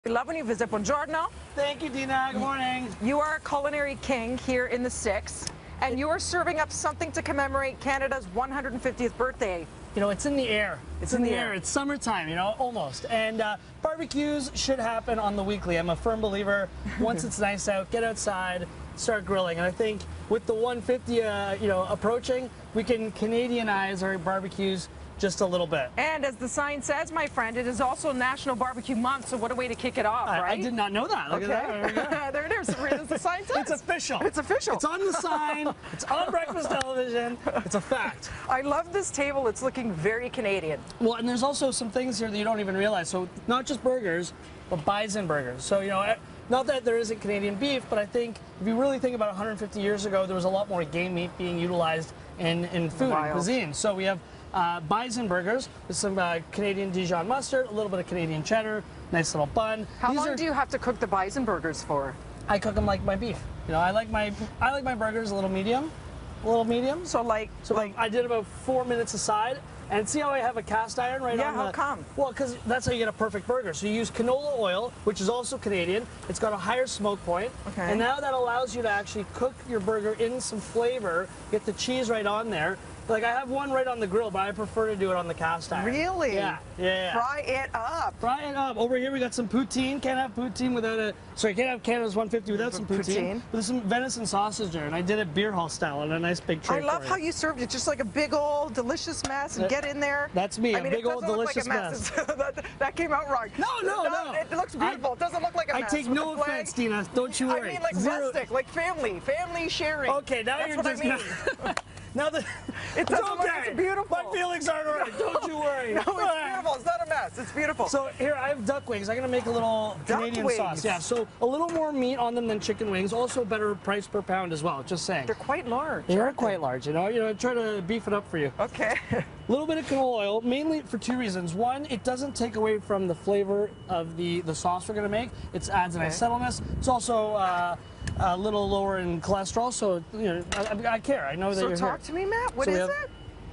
We love when you visit. Buongiorno. Thank you, Dina. Good morning. You are a culinary king here in the Sticks, and you are serving up something to commemorate Canada's 150th birthday. You know, it's in the air. It's in the air. It's summertime, you know, almost. And barbecues should happen on the weekly. I'm a firm believer. Once it's nice out, get outside, start grilling. And I think with the 150, approaching, we can Canadianize our barbecues just a little bit. And as the sign says, my friend, it is also National Barbecue Month, so what a way to kick it off, right? I did not know that. Look at that. There it is. As the sign says. It's official. It's official. It's on the sign. It's on breakfast television. It's a fact. I love this table. It's looking very Canadian. Well, and there's also some things here that you don't even realize. So not just burgers, but bison burgers. So, you know, not that there isn't Canadian beef, but I think if you really think about 150 years ago, there was a lot more game meat being utilized in food and cuisine. So we have bison burgers with some Canadian Dijon mustard, a little bit of Canadian cheddar, nice little bun. How long do you have to cook the bison burgers for? I cook them like my beef. You know, I like my burgers a little medium, So I did about 4 minutes aside. And see how I have a cast iron right on the... Yeah, how come? Well, because that's how you get a perfect burger. So you use canola oil, which is also Canadian. It's got a higher smoke point. Okay. And now that allows you to actually cook your burger in some flavor, get the cheese right on there. Like, I have one right on the grill, but I prefer to do it on the cast iron. Really? Yeah. Fry it up. Fry it up. Over here we got some poutine. Can't have poutine without a... Sorry, can't have Canada's 150 without some poutine. But there's some venison sausage there, and I did it beer hall style on a nice big tray. I love how you served it, just like a big old delicious mess, and get in there. That's me, a big old delicious mess. That came out wrong. No. It looks beautiful. It doesn't look like a mess. I take no offense, Dina. Don't you worry. I mean, like rustic, like family sharing. Okay, now That's you're what just... I mean. Now that it's okay. It's beautiful. My feelings aren't right. Don't you worry. No, it's beautiful. It's not a mess. It's beautiful. So here I have duck wings. I'm gonna make a little Canadian sauce. Yeah. So a little more meat on them than chicken wings. Also better price per pound as well. Just saying. They're quite large. They are quite large. You know, try to beef it up for you. Okay. A little bit of canola oil, mainly for two reasons. One, it doesn't take away from the flavor of the sauce we're gonna make. It adds a nice subtleness. It's also a little lower in cholesterol, so you know I care. I know that you're here. So talk to me, Matt. What is it?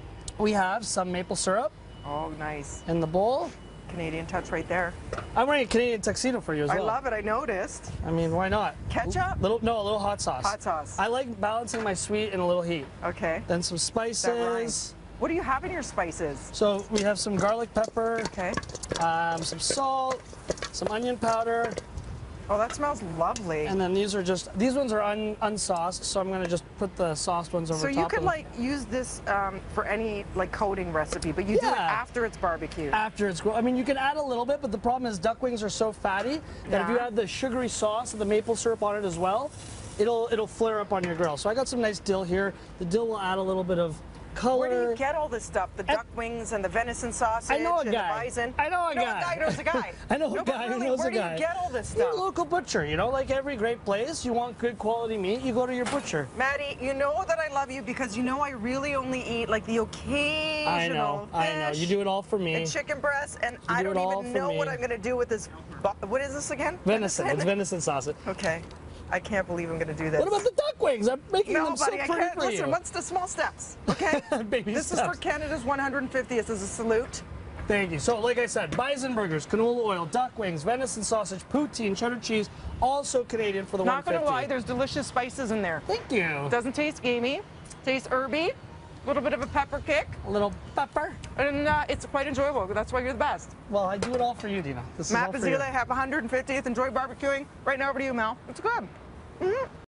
We have some maple syrup. Oh, nice. In the bowl. Canadian touch right there. I'm wearing a Canadian tuxedo for you as well. I love it. I noticed. I mean, why not? Ketchup? A little hot sauce. Hot sauce. I like balancing my sweet and a little heat. Okay. Then some spices. What do you have in your spices? So we have some garlic pepper. Okay. Some salt, some onion powder. Oh, that smells lovely. And then these ones are unsauced, so I'm going to just put the sauced ones over top. So you could like use this for any like coating recipe, but you do it after it's barbecued. After it's grilled. I mean, you can add a little bit, but the problem is duck wings are so fatty that if you add the sugary sauce and the maple syrup on it as well, it'll flare up on your grill. So I got some nice dill here. The dill will add a little bit of color. Where do you get all this stuff? The duck wings and the venison sausage and the bison? I know a guy. A guy knows a guy. I know a guy who knows a guy. Where do you get all this stuff? You're a local butcher, you know, like every great place. You want good quality meat, you go to your butcher. Maddie, you know that I love you because you know I really only eat like the occasional fish. I know. You do it all for me. And chicken breast, and I don't even know what I'm going to do with this. What is this again? Venison. It's venison sausage. Okay. I can't believe I'm going to do this. What about the duck wings? I'm making them so pretty for you. Listen, what's the small steps, okay? This is for Canada's 150th. This is a salute. Thank you. So, like I said, bison burgers, canola oil, duck wings, venison sausage, poutine, cheddar cheese, also Canadian for the 150. Not going to lie, there's delicious spices in there. Thank you. Doesn't taste gamey. Tastes herby. A little bit of a pepper kick. A little pepper. And it's quite enjoyable. That's why you're the best. Well, I do it all for you, Dina. This Matt is all for you. Bazile, have 150th. Enjoy barbecuing. Right now, over to you, Mel. It's good.